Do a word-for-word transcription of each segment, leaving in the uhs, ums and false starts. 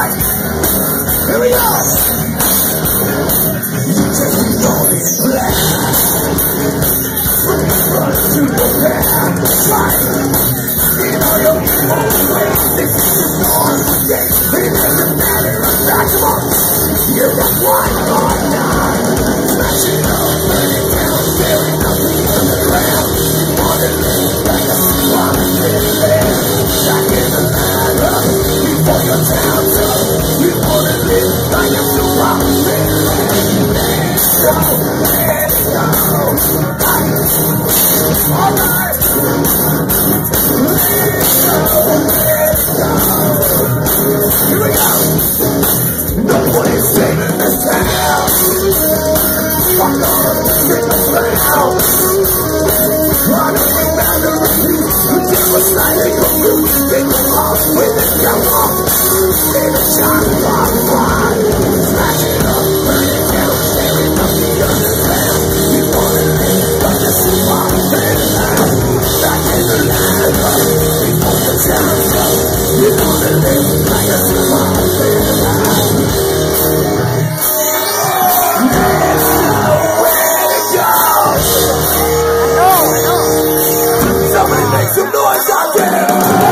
right. Here we go. You just need all these plans. Run to the back. Right. In all your own ways. This is on the day. It doesn't matter. Back them up. You got one more time. Smash it up. Burn it down. Tearing up the underground. You want to live like a swamp. Back in the ladder. Before your town's up. You want to live like a swamp. Let's go. Let's go. Alright. Let's go. Let's go. Here we go. Nobody's saving this town. Fuck off, hit the ground. I don't remember you. You devastated your roots. They go off with the devil. In a giant rock ride. Smash it up, burn it down. Tearing up the underground. You wanna live like a swamp. Back in the land. Before the town's up. You wanna live like a swamp. Some noise out there!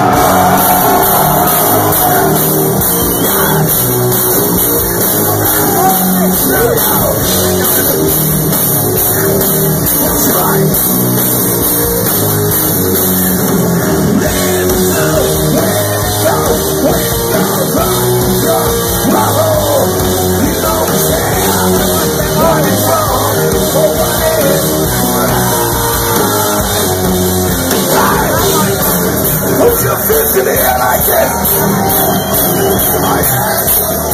That's right. Let's go, let's go, let's go, let's go, roll. You know what's there. What is wrong? Oh, what is put your fist in the air like this. Oh, yes.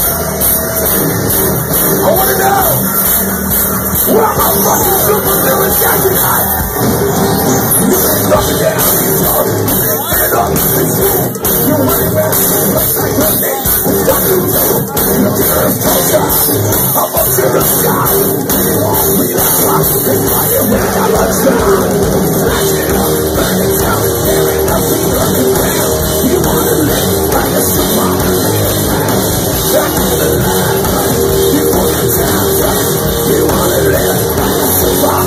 I want to know where my fucking super villains got tonight. You been dropping down, you know. Stand up, it's cool. You want it back, let's take my name. What you do? You dare approach us. Up up to the sky. We like rocks, they flying without a sound. Flash it up, burn it down, tearing up the underground. You wanna live like a swamp. Back to the land. You want the town right. You wanna live like a swamp.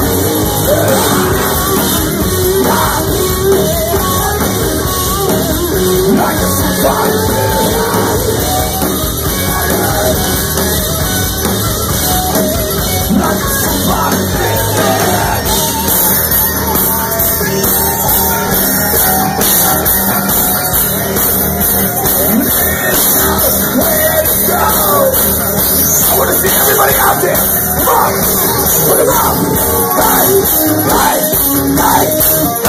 Like a swamp. Like a swamp. I want to see everybody out there. Come on. Put them out. Right. Right. Right.